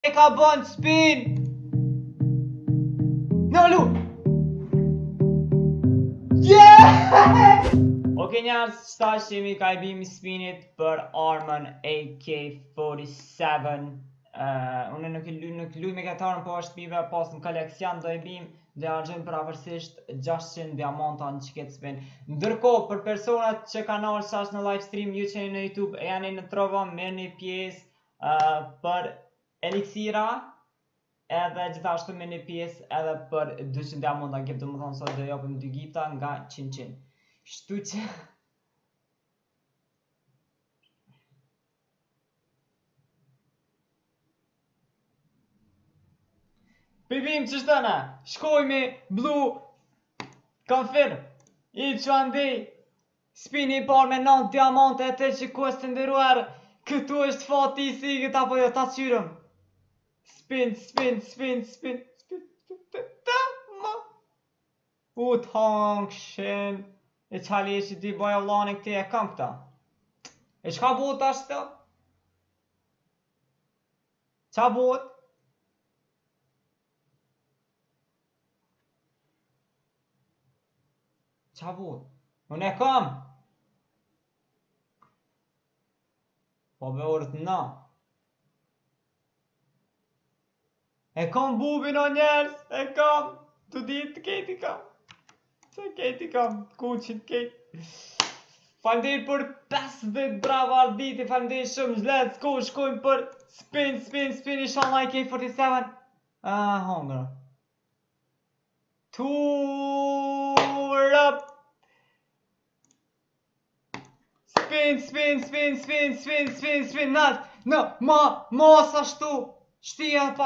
E ka bën spin. Në lu. Yeah! Ok njerëz, qëta jemi ka I bimi spinit për armën AK-47. Unë nuk luj me katarën, po është pive pas në koleksion do I bim dhe argjën për avërsisht 600 diamanta në qiket spin. Ndërko, për personat që kanë arë shash në live stream, ju qeni në YouTube e janë në trova, merë një pjesë për eliksira, edhe gjithashtu me një pjesë edhe për 200 diamanta gjep, dhe më thonë sot dhe jopim 2 gipta nga 100. Shtu që... Pibim që shtëna, shkoj me Blue Confirm, I që andi, spini I par me 9 diamante e te që kuës të ndëruar, këtu është fati I sigët apo jo, ta qyrëm. Spin, u t'hankshen, e qali e që ti boja vlanin këti e kam këta. E shka bot ashtë të? Qa bot? Qa bot? Unë e kam! Po be orët na. E kam bubin o njerës, e kam! Të ditë të keti kam. Se keti kam, kuqin keti. Falndir për 50 brava arditi, falndir shumë, let's go, shkojmë për spin, inshallah AK-47. Hongra. Tour up. Spin, no, mos ashtu, shtia pa.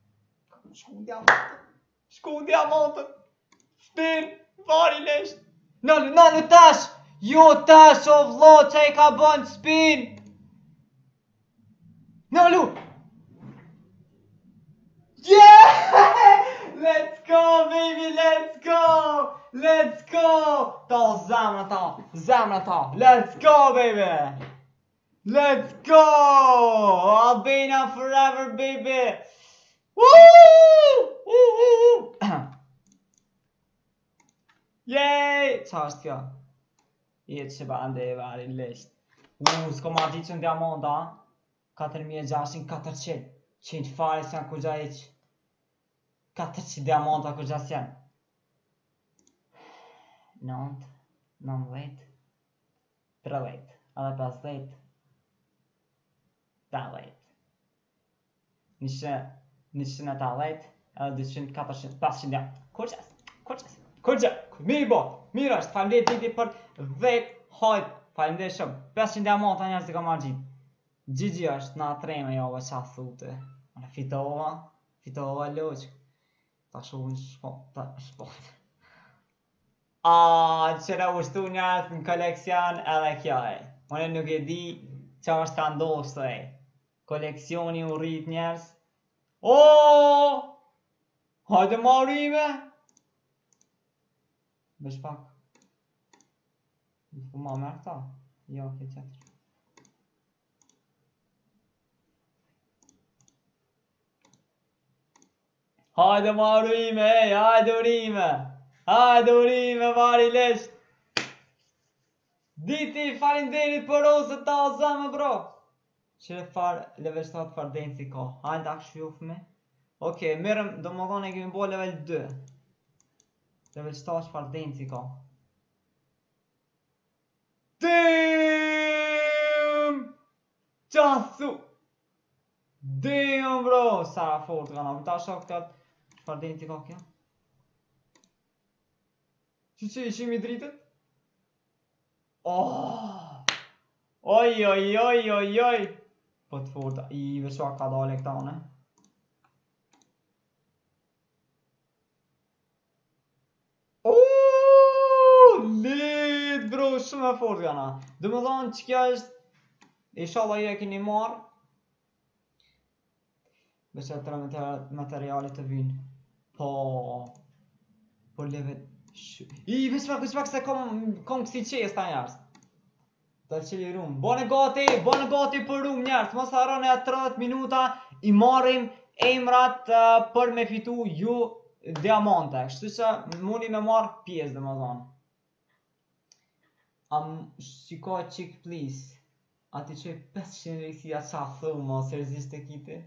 Shku diamantën, spin, vari lesht. Në tash, jo tash o vlo që I ka bën spin. Në lu. Yeah! Let's go baby, let's go. Ta zemra ta, let's go baby. Let's go! Albania forever baby. Woo! Yay! Qa është kjo? Jetë që ba ande e vari lisht. S'ko ma di që në diamanta 4600 qenjë fare s'jan ku gja iq 400 diamanta ku gja s'jan 9, 19, 30, edhe 50, 80, 180, edhe 200, 400, 500 diamanta. Kurqes, mirë është, falimderit diti për 10 hajt, falimderit shumë, 500 diamanta njerës I ka marrë gjitë. GG është, na treme jo vë qa thute. Fitova loqë. Ta shumë shpot. Qëra ushtu njerës në koleksion edhe kjo e. Unë nuk e di qa është ka ndosë e. Koleksioni u rrit njerës. Hajde marrime. Bësh pak. Po ma merë ta. Jo, ke qëtër. Hajde marrime, hajde urime, vari lesht. Diti, falinderit për ose ta zëmë, bro. Qire farë, level 7 fardenci ka. Hajde akë shvjof me. Ok, mirëm, do më thonë e kemi bo level 2. Level 7 fardenci ka. Damn! Qathu! Damn, bro! Sa fort ka na. Ta shok të fardenci ka kja. Që ishim I dritët? Oj. Po të forta. I vëshua ka dole këta une. Lit, bro, shumë e fort ka na. Dhe më thonë që kja është inshallah ju e keni marrë. Besë e tëra materialit të vinë. Po level... I vëshpak se kom kësi qes ta njerës. Të qeli rum. Bone gati për rum njerës. Mos harroni 30 minuta i marrim emrat për me fitu ju diamante. Kështu që mundi me marr pjesë domethënë. Shiko qik please. Ati që 500 leksia qa thëma, seriosisht e kiti?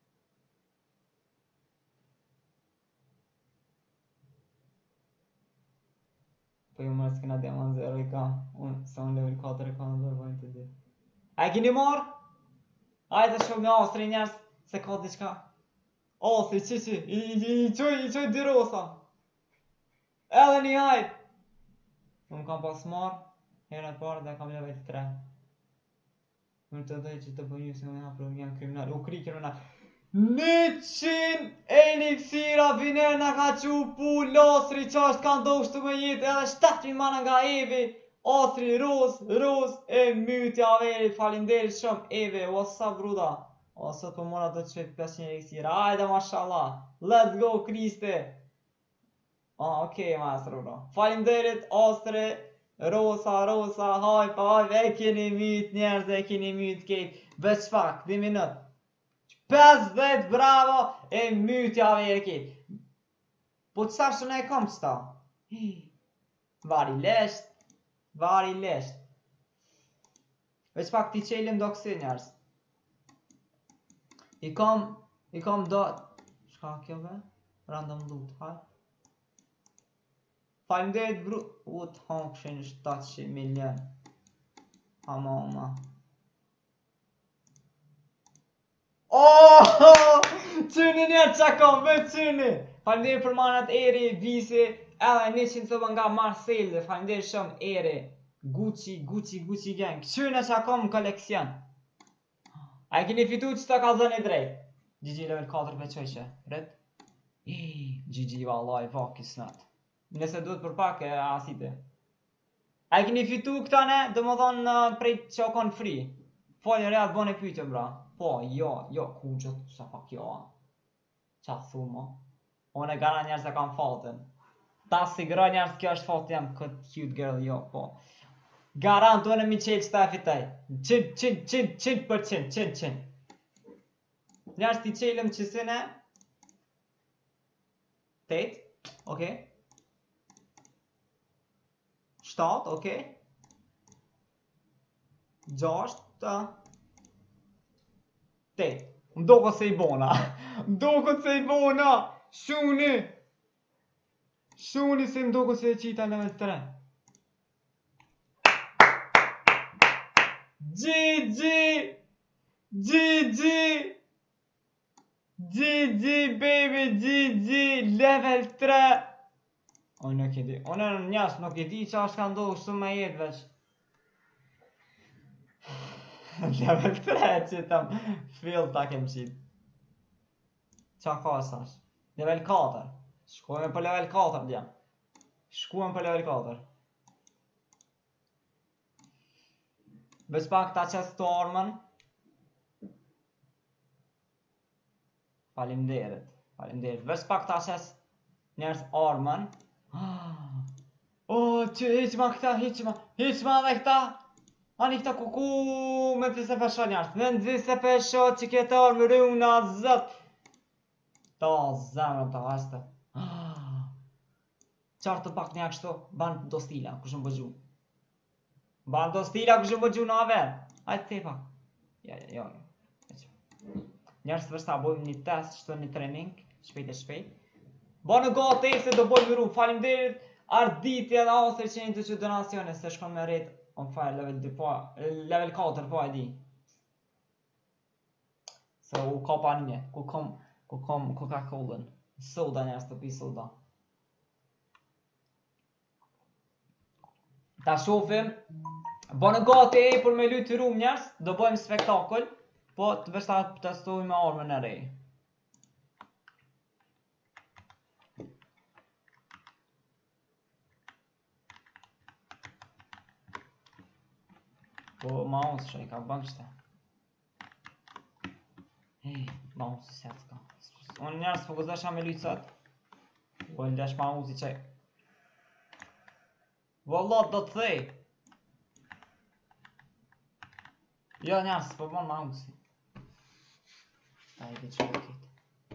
Po ju mërë s'kena diamant 0 i ka. Se unë level 4 e ka në dërvojnë të di. A e kini marë? Ajde shumë me Astri njerës, se ka diqka. Astri, që, i qoj dirosa. Edhe një hajt. Unë kam pas marë, herën e parë dhe kam level 3. Unë të dhej që të bënju se me hapër një kriminal. U kri kriminal. 100 eliksira viner nga ka që pu Lasri që është ka ndoshtë të me jetë edhe 7.000 mana nga Evi. Asri, Ros, e mytja veri, falinderit shumë Evi, what's up bruda? O, sot për mora do të qëtë 500 eliksira, ajde mashallah, let's go Kriste. Okej, maestro bro. Falinderit Asri, Rosa, hajpa, e keni myt njerëz, e keni myt kejt, veç pak, 2 minut. 50 bravo, e mytja veri kejt. Po qëta shënë e kom qëta? Vari lesht. Veç pak ti qelim do kësi njerës. I kom do... Shka kjo be? Random loot, hajt. Falimderit bru... U të honkshin 700 milion. Ama. Qyni njerë qa kom, me qyni. Falimderit për manat Eri, Visi, edhe 100 të nga Marcel, falimderit shumë Eri. Gucci gang. Qyne qa kom në koleksion. A e kini fitu që të ka dhëni drejt. GG level 4 veqojqe. Red? GG vallaj, fuck is not. Nëse duhet për pak e asite. A e kini fitu këtane, dhe më thonë prej që o konë free. Folë reat bën e pyjtje bra. Po, jo, ku gjët, sa pak jo. Qa thuma. Unë e gara njerës e kam fatin. Ta si gra njerës kjo është fatin jam, këtë cute girl, jo, po. Garant, unë e mi qelë që ta e fitaj. 100%. Njerës ti qelëm qësine. 8, okej. 7, okej. 6, 8. Mdoko se i bona. Shuni se mdoko se e qita level 3. GG baby, GG level 3. Unë nuk e di, unë njës nuk e di që është ka ndohë shumë me jetë veç. Level 3 që tam fill ta kem qit. Qa ka sash? Level 4. Shkojme për level 4 djem. Shkojme për level 4. Veç pak ta qes të armën. Falimderit. Veç pak ta qes njerës armën. Që heqma këta, heqma dhe këta. Ani këta kuku me të se pesho njerës. Me në se pesho që këtë armë runa zët. Ta zemrën ta veste. Qartë të pak një kështu, ban do stila, kushën bëgju. Ban do stila, kushën bëgju në aver. Ajtë te pak. Jo. Njerës vërsta bojmë një test, qëto një training, shpejt. Ba në gati se do bojmë miru, falimderit, arditi edhe asër që një të që donacione, se shkon me rejt on fire level 4, po e di. Se u ka pa një, ku kom Coca-Cola, soda njerës të pi soda. Ta shofim, ba në gati e për me lutë rum njerës, do bojmë spektakull, po të vërsta të testojmë me armën e rej. Po mouse që i ka bënë qëte. Mouse se të ka. Unë njerës po gëzdesha me lujtë sëtë. Po e ldesh mouse i qaj. Vëllat do të thej. Jo njerës po bënë mouse. Hajde që do ketë.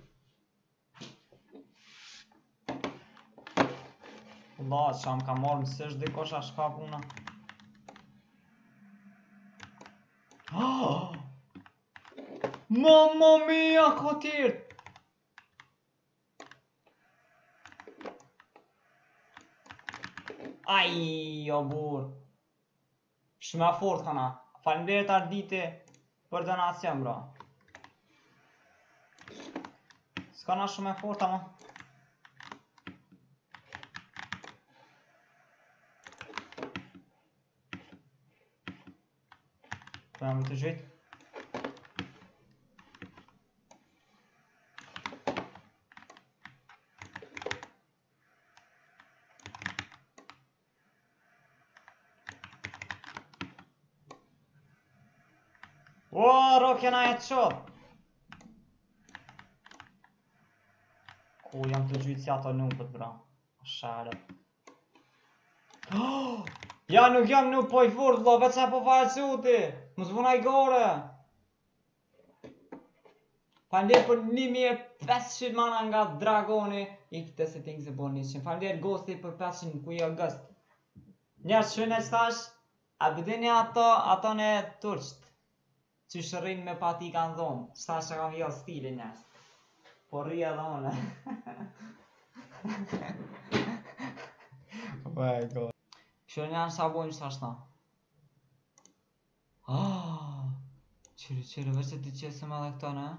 Allah, që më ka marrë mësësh dhe kosha shka puna. Mamma mia, ka tjertë! Aj, o burë. Shumë fort kana. Faleminderit Arditi për donacion, bro. S'kana shumë fort ama. Po jam të gjejt. Ro kena e qot. Ku jam të gjytë si ato nukët, bra. Share. Ja, nuk jam nuk po i furt, vlo, veç e po fare cuti. Mos vuna i gore. Falenderoj për 1500 mana nga Dragoni. I këtë settings e bon 100. Falenderoj Ghosti për 500 ku i August. Njerës shënë e stash, a bëdini ato në turqt. Që shërrin me pati kanë dhonë. Stash e kam vjo stilin njerës. Po rria dhe one. Oh my god. Shërën janë sa bojnë stash na. Qire, veç e ti qesëm edhe këto në.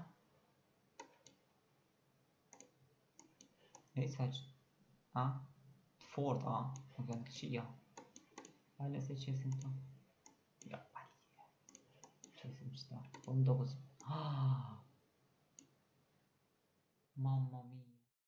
Ej, sa që... Fort, nuk janë këqia. Hajde se qesim to. Ja, qesim qëta. Po më do kësë. Mamma mia.